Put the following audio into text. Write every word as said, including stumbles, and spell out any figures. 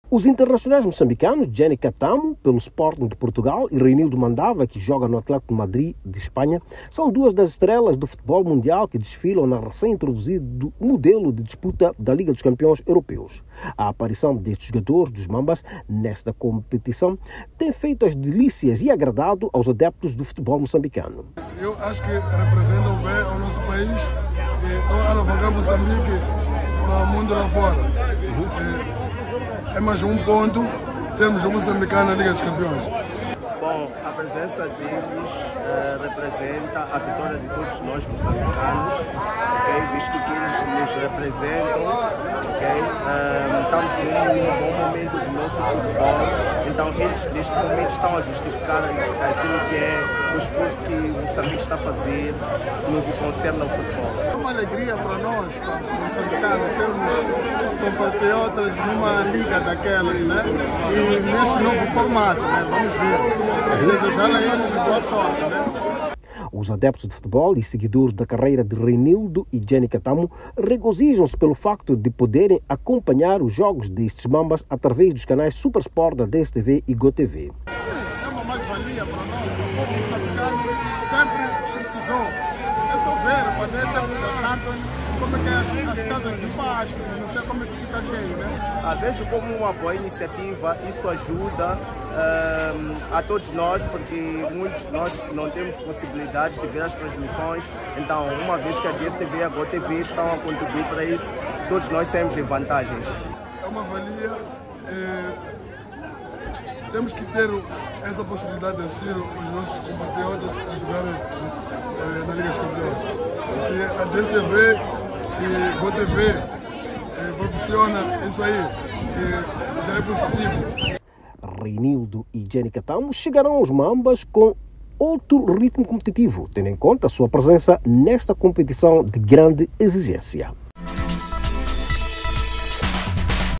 Os internacionais moçambicanos Gianni Catamo, pelo Sporting de Portugal, e Reinildo Mandava, que joga no Atlético de Madrid, de Espanha, são duas das estrelas do futebol mundial que desfilam na recém-introduzido modelo de disputa da Liga dos Campeões Europeus. A aparição destes jogadores dos Mambas nesta competição tem feito as delícias e agradado aos adeptos do futebol moçambicano. Eu acho que representam bem o nosso país e estão a alavancar Moçambique para o mundo lá fora. Uhum. É mais um ponto, temos o moçambicano na Liga dos Campeões. Bom, a presença deles uh, representa a vitória de todos nós moçambicanos, okay? Visto que eles nos representam, okay? uh, estamos num bom momento do nosso futebol, então eles neste momento estão a justificar aquilo que é o esforço que o Moçambique está a fazer no que concerne ao futebol. É uma alegria para nós, para moçambicanos, termos compatriotas numa liga daquelas, né? E nesse novo formato, né? Vamos ver. Desejar a eles boa sorte, né? Os adeptos de futebol e seguidores da carreira de Reinildo e Gianni Catamo regozijam-se pelo facto de poderem acompanhar os jogos destes Mambas através dos canais Super Sport da D S T V e GoTV. Sim, é uma mais-valia para nós. O moçambicano sempre precisou. É só ver, quando entra na Champions, como é que é as, as casas de baixo, não sei como é que fica cheio, né? Ah, vejo como uma boa iniciativa, isso ajuda um, a todos nós, porque muitos de nós não temos possibilidades de ver as transmissões, então uma vez que a D S T V e a GoTV estão a contribuir para isso, todos nós temos vantagens. É uma valia, é, temos que ter essa possibilidade de assistir os nossos compatriotas a jogarem é, na Liga dos Campeões. Se a D S T V e GoTV eh, proporciona isso aí, eh, já é positivo. Reinildo e Gianni Catamo chegarão aos Mambas com outro ritmo competitivo, tendo em conta a sua presença nesta competição de grande exigência.